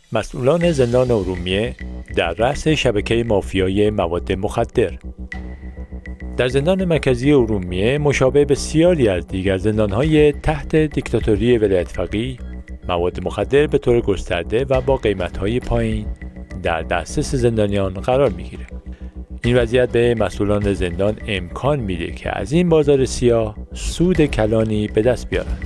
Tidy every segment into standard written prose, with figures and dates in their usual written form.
مسئولان زندان ارومیه در رأس شبکه مافیای مواد مخدر. در زندان مرکزی ارومیه مشابه بسیاری از دیگر زندان‌های تحت دیکتاتوری ولایت فقیه، مواد مخدر به طور گسترده و با قیمت‌های پایین در دسترس زندانیان قرار می‌گیرد. این وضعیت به مسئولان زندان امکان میده که از این بازار سیاه سود کلانی به دست بیارند.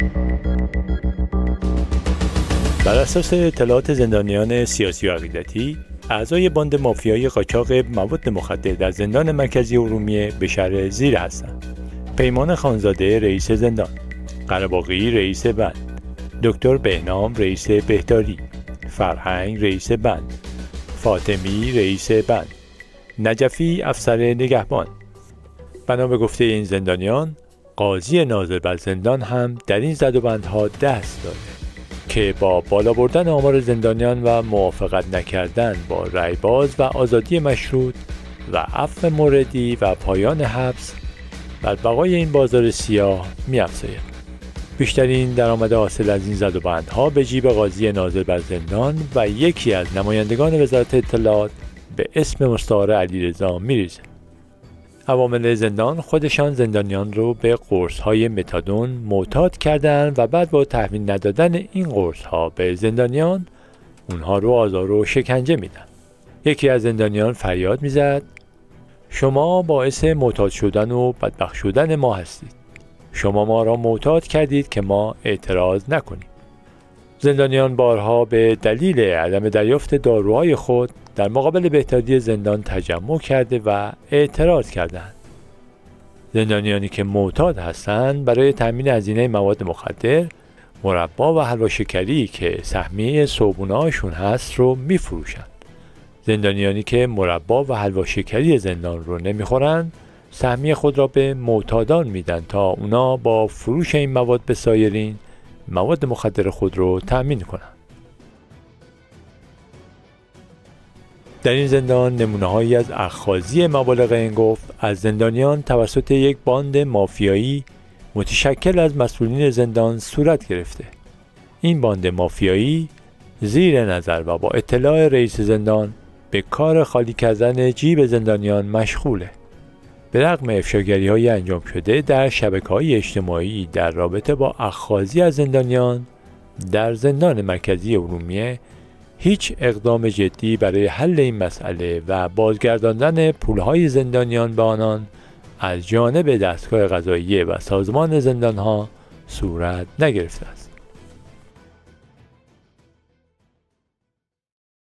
بر اساس اطلاعات زندانیان سیاسی و عقیدتی، اعضای باند مافیای قاچاق مواد مخدر در زندان مرکزی ارومیه به شرح زیر هستند: پیمان خانزاده رئیس زندان، قره‌باقی رئیس بند، دکتر بهنام رئیس بهداری، فرهنگ رئیس بند، فاطمی رئیس بند، نجفی افسر نگهبان. بنا به گفته این زندانیان، قاضی ناظر بر زندان هم در این زدوبندها دست داده که با بالا بردن آمار زندانیان و موافقت نکردن با رأی باز و آزادی مشروط و عفو موردی و پایان حبس بر بقای این بازار سیاه می‌افزاید. بیشترین درآمد حاصل از این زدوبندها به جیب قاضی ناظر بر زندان و یکی از نمایندگان وزارت اطلاعات به اسم مستعار علیرضا می‌ریزه. عوامل زندان خودشان زندانیان رو به قرص‌های متادون معتاد کردند و بعد با تحویل ندادن این قرص‌ها به زندانیان اونها رو آزار و شکنجه میدن. یکی از زندانیان فریاد میزد: شما باعث معتاد شدن و بدبخت شدن ما هستید. شما ما را معتاد کردید که ما اعتراض نکنیم. زندانیان بارها به دلیل عدم دریافت داروهای خود در مقابل بهداری زندان تجمع کرده و اعتراض کردند. زندانیانی که معتاد هستند برای تامین هزینه مواد مخدر، مربا و حلوا شکری که سهمیه صبحونه‌هاشون هست رو میفروشند. زندانیانی که مربا و حلوا شکری زندان رو نمیخورند، سهمیه خود را به معتادان میدن تا اونا با فروش این مواد به سایرین مواد مخدر خود رو تأمین کنند. در این زندان نمونه‌هایی از اخاذی مبالغ هنگفت از زندانیان توسط یک باند مافیایی متشکل از مسئولین زندان صورت گرفته. این باند مافیایی زیر نظر و با اطلاع رئیس زندان به کار خالی کردن جیب زندانیان مشغوله. به رغم افشاگری‌های انجام شده در شبکه‌های اجتماعی در رابطه با اخاذی از زندانیان، در زندان مرکزی ارومیه هیچ اقدام جدی برای حل این مسئله و بازگرداندن پولهای زندانیان به آنان از جانب دستگاه قضاییه و سازمان زندانها صورت نگرفته است.